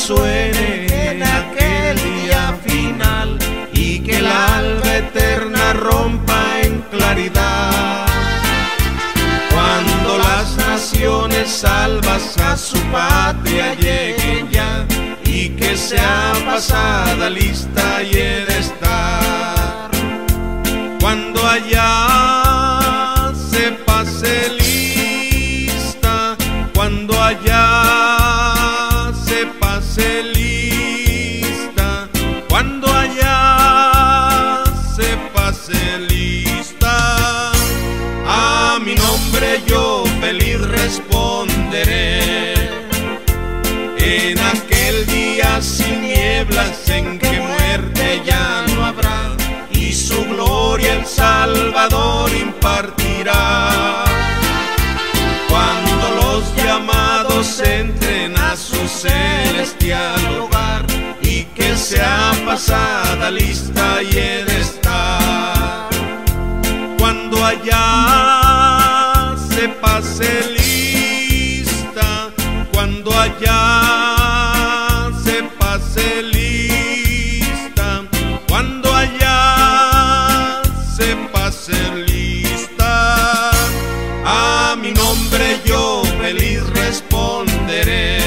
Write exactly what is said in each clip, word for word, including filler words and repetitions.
resuene en aquel día final y que el alba eterna rompa en claridad. Cuando las naciones salvas a su patria lleguen ya y que sea pasada lista y he de estar. Cuando allá se pase lista, cuando allá se pase lista, cuando allá se pase lista, a mi nombre yo feliz responderé. En aquel día sin nieblas en que muerte ya no habrá, y su gloria el Salvador impartirá. Cuando los llamados entren a su celestial hogar y que sea pasada lista y he de estar. Cuando allá se pase lista, cuando allá se pase lista, cuando allá se pase lista, a mi nombre yo feliz responderé.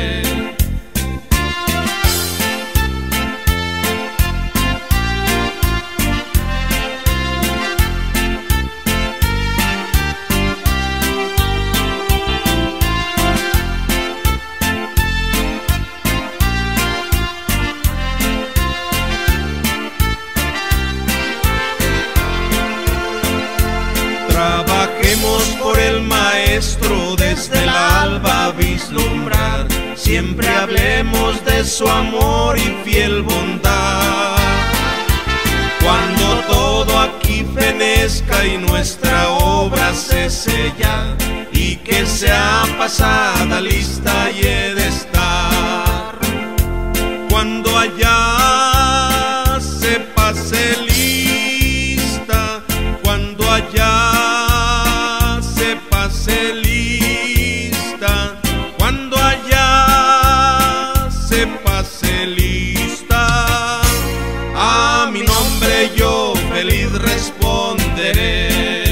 Trabajemos por el Maestro desde el alba a vislumbrar, siempre hablemos de su amor y fiel bondad. Cuando todo aquí fenezca y nuestra obra se sella y que sea pasada lista y he de estar. Cuando allá se pase lista, cuando allá se pase lista, cuando allá se pase lista, a mi nombre yo feliz responderé.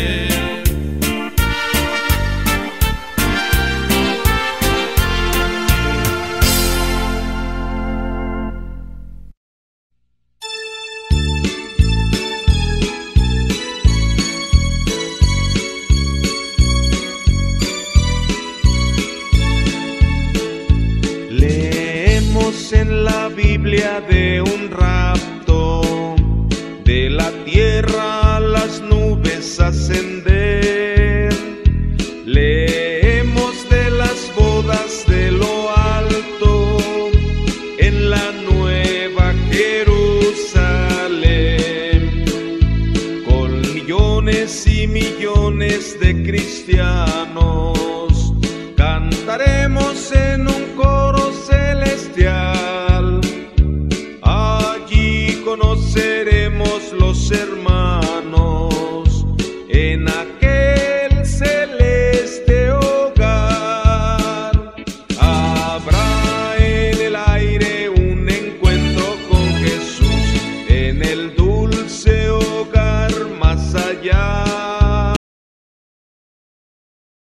En la Biblia de un rapto, de la tierra a las nubes ascender. Leemos de las bodas de lo alto en la nueva Jerusalén, con millones y millones de cristianos cantaremos en un coro celestial. Allí conoceremos los hermanos en aquel celeste hogar. Habrá en el aire un encuentro con Jesús en el dulce hogar más allá.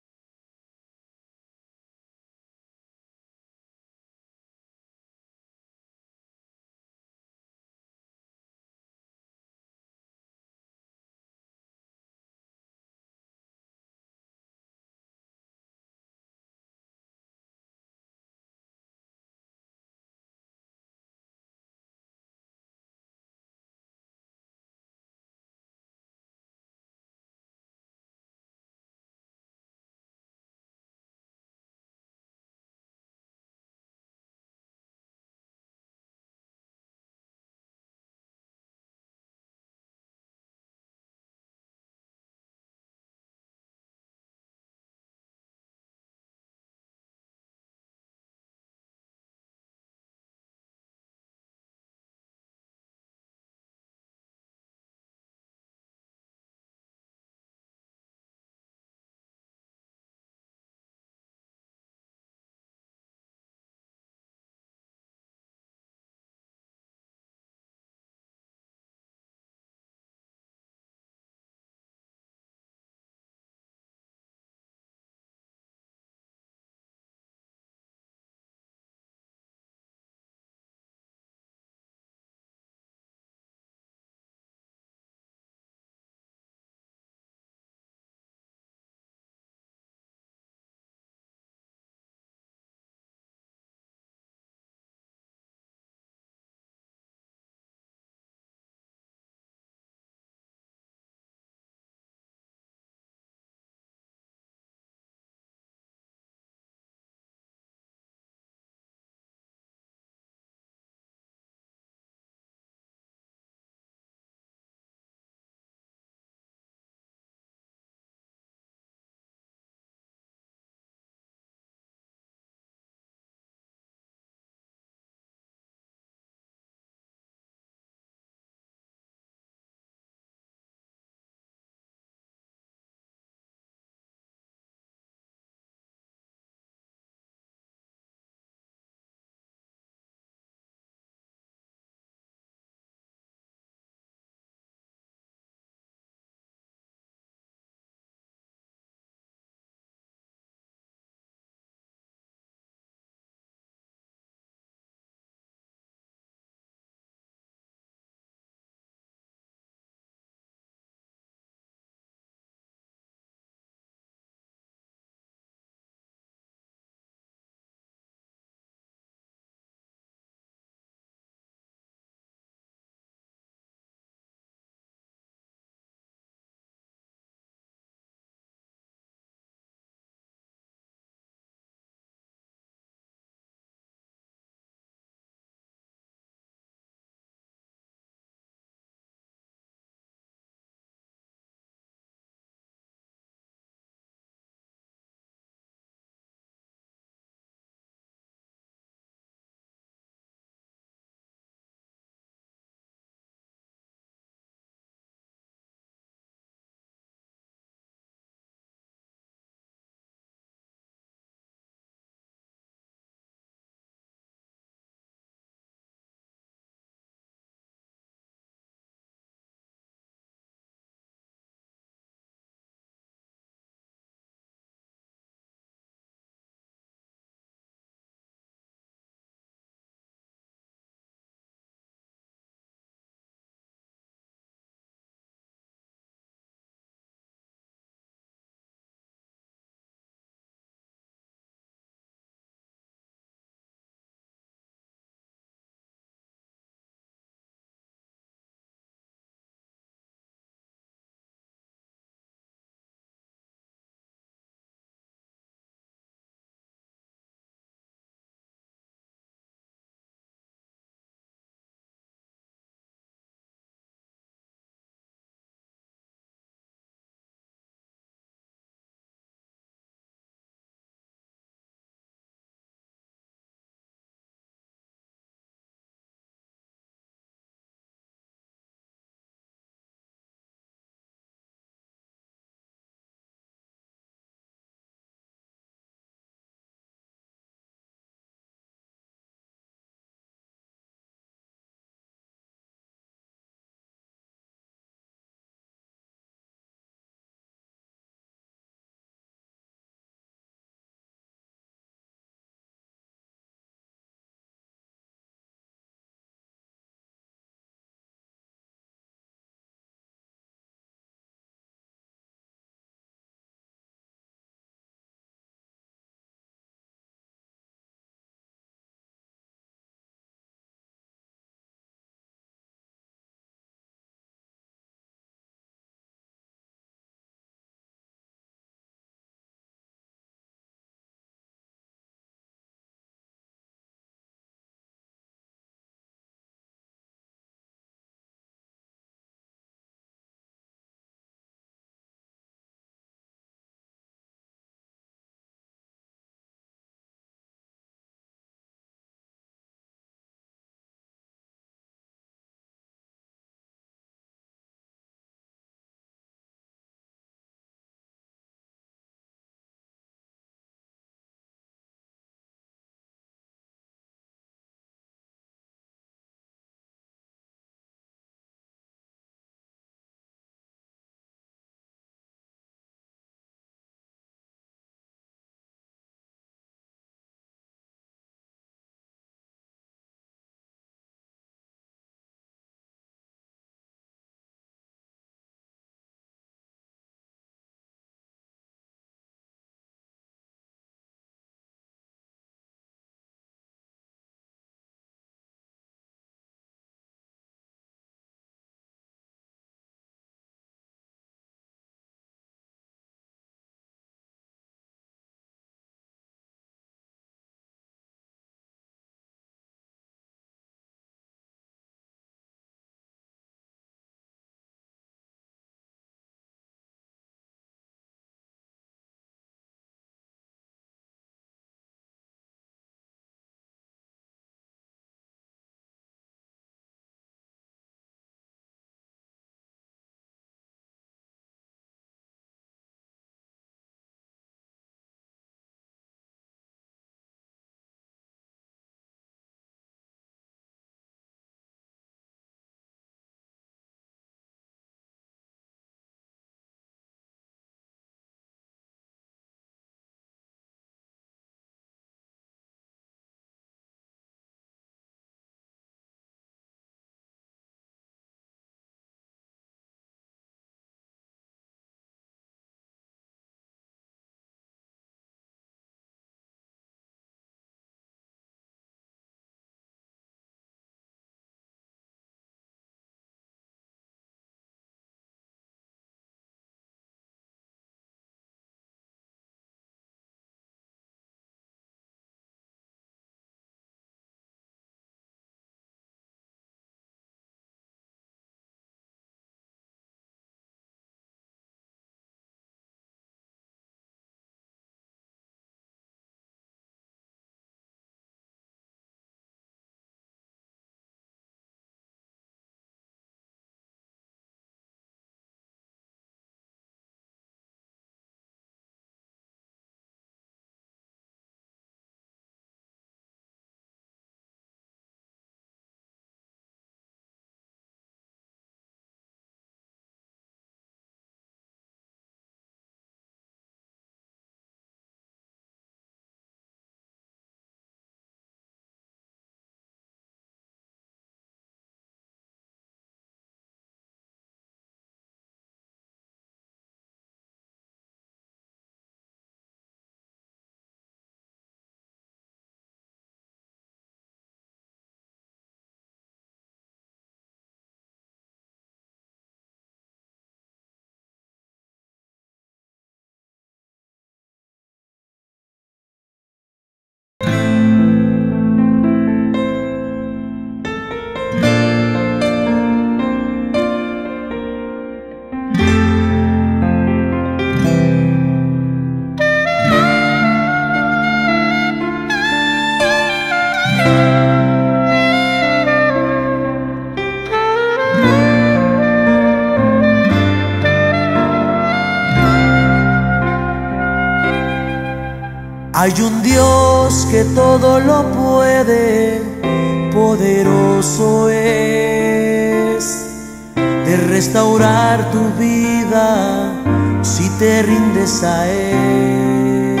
Hay un Dios que todo lo puede, poderoso es de restaurar tu vida si te rindes a Él.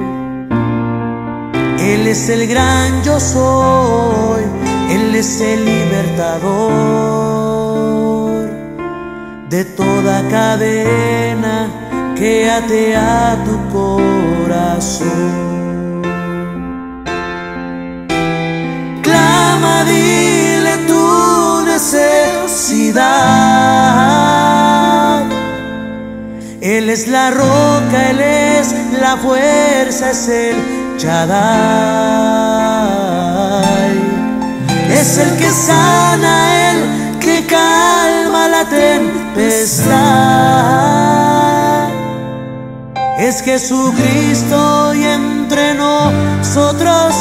Él es el gran yo soy, Él es el libertador de toda cadena que ate a tu corazón. Clama, dile tu necesidad. Él es la roca, Él es la fuerza, es el Shaddai. Es el que sana, el que calma la tempestad. Es Jesucristo y entre nosotros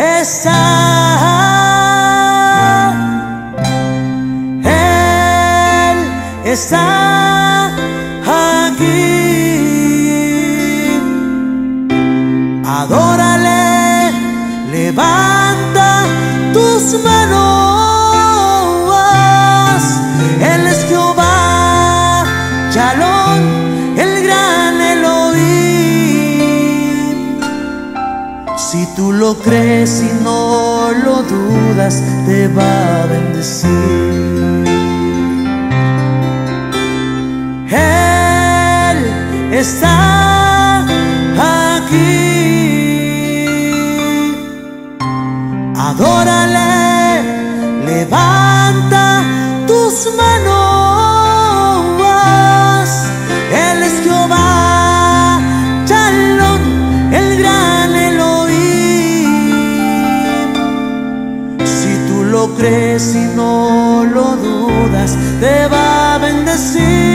está. Él está aquí. Adórale, levanta tus manos. Él es Jehová, Shalom, el gran Elohim. Si tú lo crees y no lo dudas, te va a bendecir. Él está aquí. Adórale, levanta tus manos. Él es Jehová, Shalom, el gran Elohim. Si tú lo crees y no lo dudas, te va a bendecir.